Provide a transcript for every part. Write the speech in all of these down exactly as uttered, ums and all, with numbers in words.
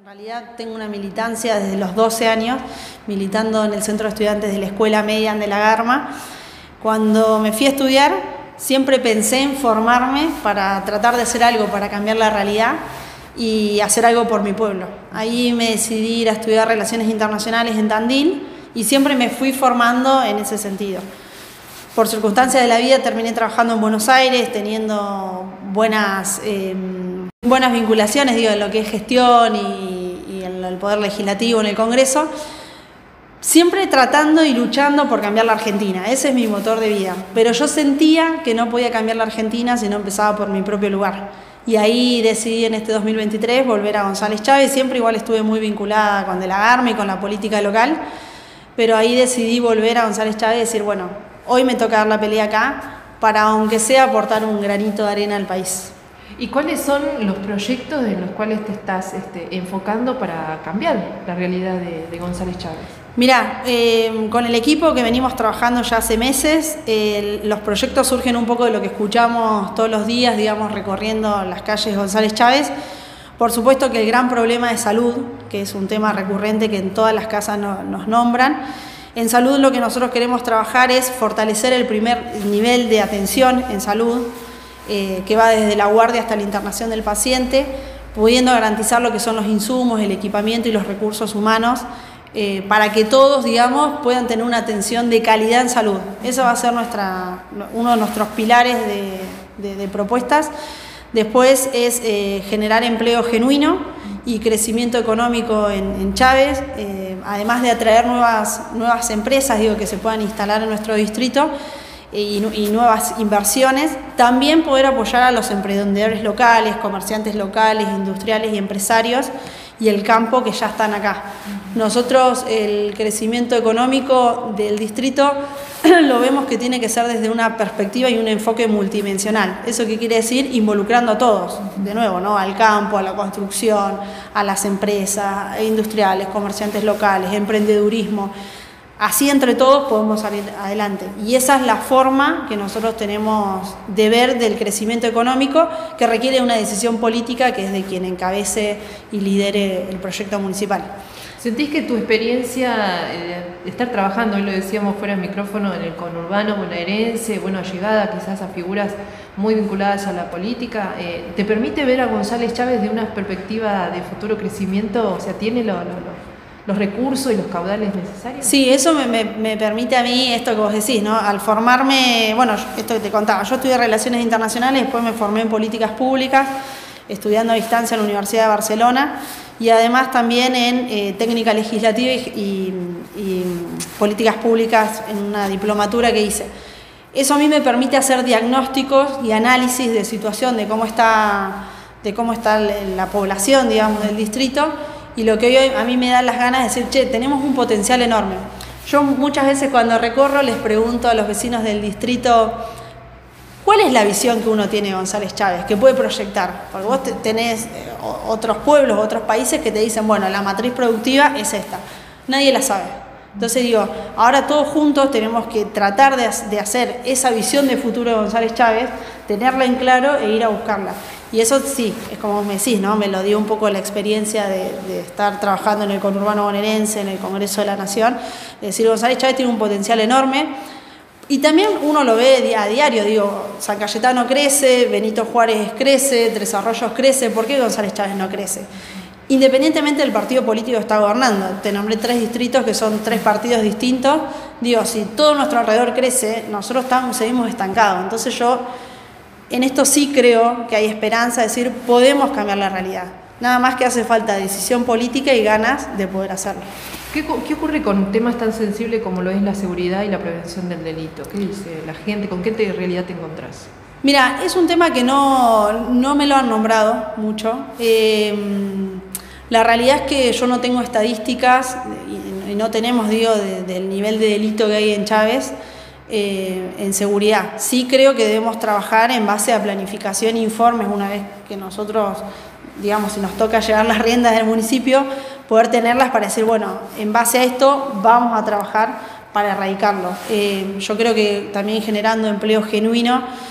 realidad tengo una militancia desde los doce años, militando en el Centro de Estudiantes de la Escuela Media de la Garma. Cuando me fui a estudiar, siempre pensé en formarme para tratar de hacer algo, para cambiar la realidad y hacer algo por mi pueblo. Ahí me decidí ir a estudiar Relaciones Internacionales en Tandil y siempre me fui formando en ese sentido. Por circunstancias de la vida terminé trabajando en Buenos Aires, teniendo buenas, eh, buenas vinculaciones, digo, en lo que es gestión y, y en el poder legislativo en el Congreso, siempre tratando y luchando por cambiar la Argentina. Ese es mi motor de vida. Pero yo sentía que no podía cambiar la Argentina si no empezaba por mi propio lugar. Y ahí decidí en este dos mil veintitrés volver a González Chávez. Siempre igual estuve muy vinculada con De la Garma y con la política local, pero ahí decidí volver a González Chávez y decir, bueno, hoy me toca dar la pelea acá para, aunque sea, aportar un granito de arena al país. ¿Y cuáles son los proyectos en los cuales te estás este, enfocando para cambiar la realidad de, de González Chávez? Mirá, eh, con el equipo que venimos trabajando ya hace meses, eh, los proyectos surgen un poco de lo que escuchamos todos los días, digamos, recorriendo las calles de González Chávez. Por supuesto que el gran problema de salud, que es un tema recurrente que en todas las casas no, nos nombran. En salud lo que nosotros queremos trabajar es fortalecer el primer nivel de atención en salud, eh, que va desde la guardia hasta la internación del paciente, pudiendo garantizar lo que son los insumos, el equipamiento y los recursos humanos, eh, para que todos, digamos, puedan tener una atención de calidad en salud. Eso va a ser nuestra, uno de nuestros pilares de, de, de propuestas. Después es eh, generar empleo genuino y crecimiento económico en, en Chávez, eh, además de atraer nuevas, nuevas empresas, digo, que se puedan instalar en nuestro distrito eh, y, y nuevas inversiones. También poder apoyar a los emprendedores locales, comerciantes locales, industriales y empresarios y el campo que ya están acá. Nosotros el crecimiento económico del distrito lo vemos que tiene que ser desde una perspectiva y un enfoque multidimensional. ¿Eso qué quiere decir? Involucrando a todos, de nuevo, ¿no? Al campo, a la construcción, a las empresas industriales, comerciantes locales, emprendedurismo. Así entre todos podemos salir adelante. Y esa es la forma que nosotros tenemos de ver del crecimiento económico, que requiere una decisión política que es de quien encabece y lidere el proyecto municipal. ¿Sentís que tu experiencia eh, de estar trabajando, hoy lo decíamos fuera del micrófono, en el conurbano bonaerense, bueno, llegada quizás a figuras muy vinculadas a la política, eh, te permite ver a González Chávez de una perspectiva de futuro crecimiento? O sea, ¿tiene lo, lo, lo, los recursos y los caudales necesarios? Sí, eso me, me, me permite a mí esto que vos decís, ¿no? Al formarme, bueno, esto que te contaba, yo estudié Relaciones Internacionales, después me formé en Políticas Públicas, estudiando a distancia en la Universidad de Barcelona, y además también en eh, técnica legislativa y, y, y políticas públicas en una diplomatura que hice. Eso a mí me permite hacer diagnósticos y análisis de situación de cómo está, de cómo está la población, digamos, del distrito, y lo que hoy a mí me da las ganas de decir, che, tenemos un potencial enorme. Yo muchas veces cuando recorro les pregunto a los vecinos del distrito, ¿cuál es la visión que uno tiene de González Chávez, que puede proyectar? Porque vos tenés otros pueblos, otros países que te dicen, bueno, la matriz productiva es esta. Nadie la sabe. Entonces digo, ahora todos juntos tenemos que tratar de, de hacer esa visión de futuro de González Chávez, tenerla en claro e ir a buscarla. Y eso sí, es como me decís, ¿no? Me lo dio un poco la experiencia de, de estar trabajando en el conurbano bonaerense, en el Congreso de la Nación, de decir, González Chávez tiene un potencial enorme. Y también uno lo ve a diario, digo, San Cayetano crece, Benito Juárez crece, Tres Arroyos crece, ¿por qué González Chávez no crece? Independientemente del partido político que está gobernando, te nombré tres distritos que son tres partidos distintos, digo, si todo nuestro alrededor crece, nosotros estamos, seguimos estancados. Entonces yo en esto sí creo que hay esperanza, es decir, podemos cambiar la realidad. Nada más que hace falta decisión política y ganas de poder hacerlo. ¿Qué, ¿Qué ocurre con temas tan sensibles como lo es la seguridad y la prevención del delito? ¿Qué dice la gente? ¿Con qué te, realidad te encontrás? Mira, es un tema que no, no me lo han nombrado mucho. Eh, la realidad es que yo no tengo estadísticas y, y no tenemos, digo, de, del nivel de delito que hay en Chávez eh, en seguridad. Sí creo que debemos trabajar en base a planificación e informes una vez que nosotros, digamos, si nos toca llevar las riendas del municipio, poder tenerlas para decir, bueno, en base a esto vamos a trabajar para erradicarlo. Eh, yo creo que también generando empleo genuino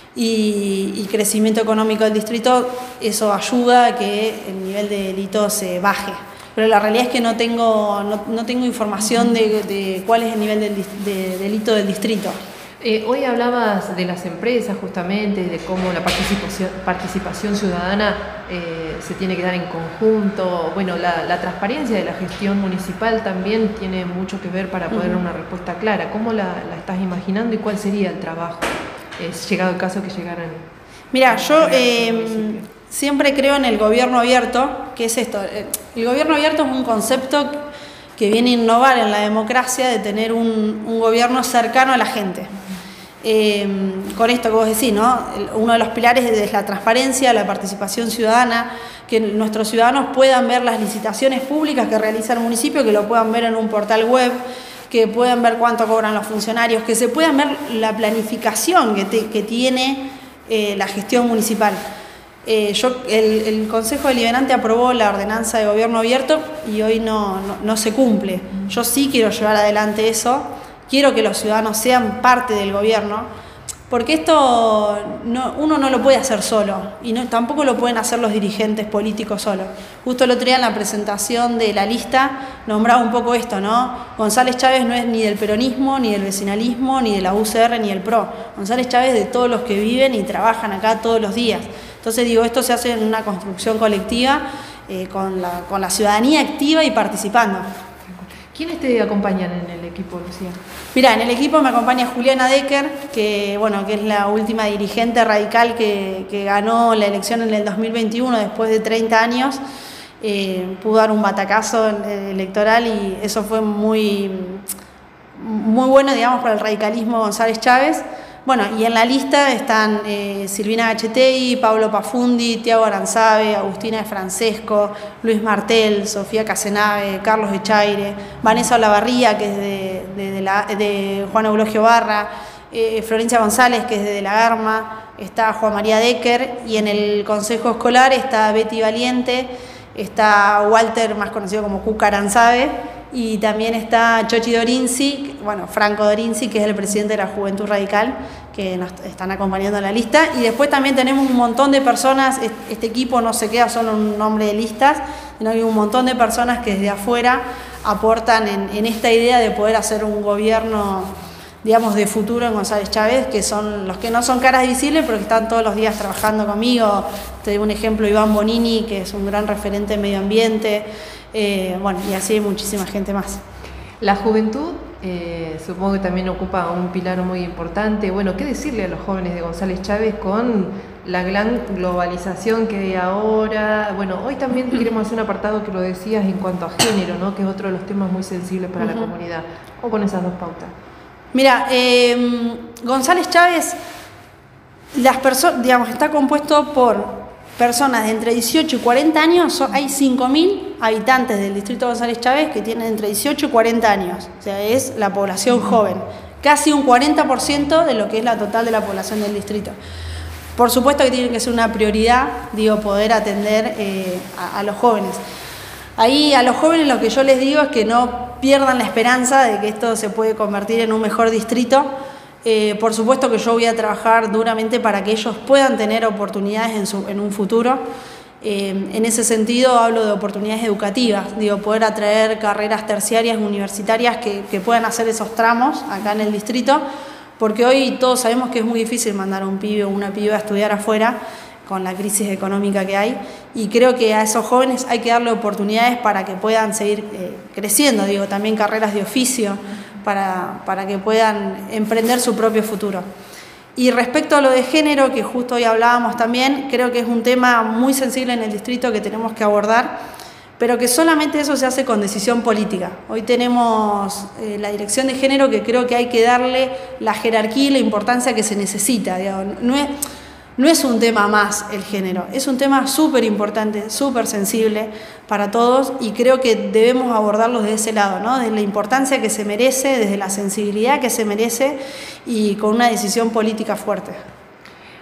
y, y crecimiento económico del distrito, eso ayuda a que el nivel de delito se baje. Pero la realidad es que no tengo, no, no tengo información de, de cuál es el nivel del, de delito del distrito. Eh, hoy hablabas de las empresas justamente, de cómo la participación, participación ciudadana eh, se tiene que dar en conjunto. Bueno, la, la transparencia de la gestión municipal también tiene mucho que ver para poder dar una respuesta clara. ¿Cómo la, la estás imaginando y cuál sería el trabajo? Es llegado el caso que llegaran. Mira, yo eh, siempre creo en el gobierno abierto. ¿Qué es esto? El gobierno abierto es un concepto que viene a innovar en la democracia, de tener un, un gobierno cercano a la gente. Eh, con esto que vos decís, ¿no? Uno de los pilares es la transparencia, la participación ciudadana, que nuestros ciudadanos puedan ver las licitaciones públicas que realiza el municipio, que lo puedan ver en un portal web, que puedan ver cuánto cobran los funcionarios, que se puedan ver la planificación que, te, que tiene eh, la gestión municipal. Eh, yo, el, el Consejo Deliberante aprobó la ordenanza de gobierno abierto y hoy no, no, no se cumple. Yo sí quiero llevar adelante eso. Quiero que los ciudadanos sean parte del gobierno, porque esto no, uno no lo puede hacer solo y no, tampoco lo pueden hacer los dirigentes políticos solos. Justo el otro día en la presentación de la lista nombraba un poco esto, ¿no? González Chávez no es ni del peronismo, ni del vecinalismo, ni de la U C R, ni del P R O. González Chávez es de todos los que viven y trabajan acá todos los días. Entonces digo, esto se hace en una construcción colectiva, eh, con, la, con la ciudadanía activa y participando. ¿Quiénes te acompañan en el equipo, Lucía? Mirá, en el equipo me acompaña Juliana Decker, que, bueno, que es la última dirigente radical que, que ganó la elección en el dos mil veintiuno después de treinta años. Eh, pudo dar un batacazo electoral y eso fue muy, muy bueno, digamos, para el radicalismo González Chávez. Bueno, y en la lista están eh, Silvina Gachetegui, Pablo Pafundi, Tiago Aranzabe, Agustina de Francesco, Luis Martel, Sofía Casenave, Carlos Echaire, Vanessa Olavarría, que es de, de, de, la, de Juan Eulogio Barra, eh, Florencia González, que es de, de La Garma, está Juan María Decker, y en el Consejo Escolar está Betty Valiente, está Walter, más conocido como Cuca Aranzabe, y también está Chochi Dorinzi, bueno, Franco Dorinzi, que es el presidente de la Juventud Radical, que nos están acompañando en la lista. Y después también tenemos un montón de personas, este equipo no se queda solo en un nombre de listas, sino hay un montón de personas que desde afuera aportan en, en esta idea de poder hacer un gobierno, digamos, de futuro en González Chávez, que son los que no son caras visibles, pero que están todos los días trabajando conmigo. Te doy un ejemplo, Iván Bonini, que es un gran referente en medio ambiente. Eh, bueno, y así hay muchísima gente más. La juventud, eh, supongo que también ocupa un pilar muy importante. Bueno, ¿qué decirle a los jóvenes de González Chávez con la gran globalización que hay ahora? Bueno, hoy también queremos hacer un apartado que lo decías en cuanto a género, ¿no? Que es otro de los temas muy sensibles para uh-huh. la comunidad. O con esas dos pautas. Mira, eh, González Chávez, las personas, digamos, está compuesto por personas de entre dieciocho y cuarenta años. Hay cinco mil habitantes del distrito de González Chávez que tienen entre dieciocho y cuarenta años. O sea, es la población joven. Casi un cuarenta por ciento de lo que es la total de la población del distrito. Por supuesto que tiene que ser una prioridad, digo, poder atender eh, a, a los jóvenes. Ahí a los jóvenes lo que yo les digo es que no pierdan la esperanza de que esto se puede convertir en un mejor distrito. Eh, por supuesto que yo voy a trabajar duramente para que ellos puedan tener oportunidades en, su, en un futuro. Eh, en ese sentido hablo de oportunidades educativas, digo, poder atraer carreras terciarias universitarias que, que puedan hacer esos tramos acá en el distrito, porque hoy todos sabemos que es muy difícil mandar a un pibe o una piba a estudiar afuera con la crisis económica que hay, y creo que a esos jóvenes hay que darle oportunidades para que puedan seguir eh, creciendo, digo, también carreras de oficio, Para, para que puedan emprender su propio futuro. Y respecto a lo de género, que justo hoy hablábamos también, creo que es un tema muy sensible en el distrito que tenemos que abordar, pero que solamente eso se hace con decisión política. Hoy tenemos eh, la dirección de género, que creo que hay que darle la jerarquía y la importancia que se necesita. Digamos. No es, no es un tema más el género, es un tema súper importante, súper sensible para todos, y creo que debemos abordarlo desde ese lado, ¿no? Desde la importancia que se merece, desde la sensibilidad que se merece y con una decisión política fuerte.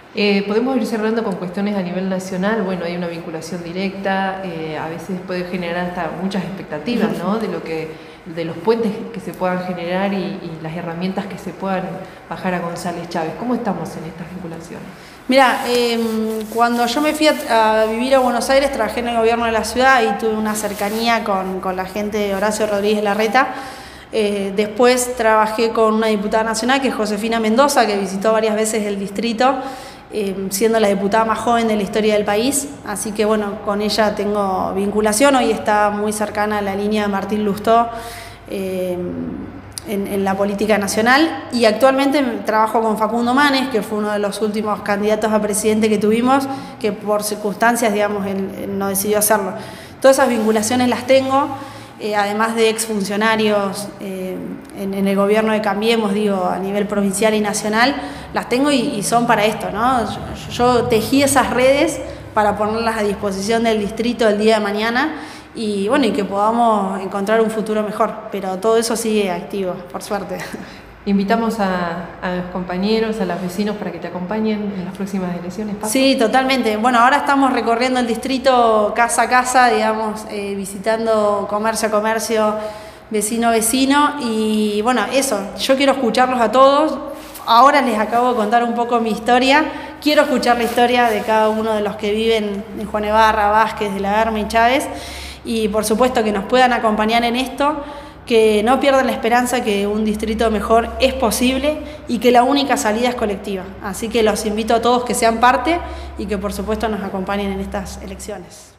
Eh, podemos ir cerrando con cuestiones a nivel nacional. Bueno, hay una vinculación directa, eh, a veces puede generar hasta muchas expectativas, ¿no? De lo que, de los puentes que se puedan generar y, y las herramientas que se puedan bajar a González Chávez. ¿Cómo estamos en estas vinculaciones? Mira, eh, cuando yo me fui a, a vivir a Buenos Aires, trabajé en el gobierno de la ciudad y tuve una cercanía con, con la gente de Horacio Rodríguez Larreta. Eh, después trabajé con una diputada nacional que es Josefina Mendoza, que visitó varias veces el distrito, eh, siendo la diputada más joven de la historia del país, así que bueno, con ella tengo vinculación. Hoy está muy cercana a la línea de Martín Lustó eh, en, en la política nacional, y actualmente trabajo con Facundo Manes, que fue uno de los últimos candidatos a presidente que tuvimos, que por circunstancias, digamos, él, él no decidió hacerlo. Todas esas vinculaciones las tengo. Eh, además de exfuncionarios eh, en, en el gobierno de Cambiemos, digo, a nivel provincial y nacional, las tengo y, y son para esto, ¿no? Yo, yo tejí esas redes para ponerlas a disposición del distrito el día de mañana y, bueno, y que podamos encontrar un futuro mejor, pero todo eso sigue activo, por suerte. Invitamos a, a los compañeros, a los vecinos para que te acompañen en las próximas elecciones, ¿Paso? Sí, totalmente. Bueno, ahora estamos recorriendo el distrito casa a casa, digamos, eh, visitando comercio a comercio, vecino a vecino, y bueno, eso, yo quiero escucharlos a todos. Ahora les acabo de contar un poco mi historia, quiero escuchar la historia de cada uno de los que viven en Juan Evarra, Vázquez, de la Guerma y Chávez, y por supuesto que nos puedan acompañar en esto, que no pierdan la esperanza que un distrito mejor es posible y que la única salida es colectiva. Así que los invito a todos que sean parte y que por supuesto nos acompañen en estas elecciones.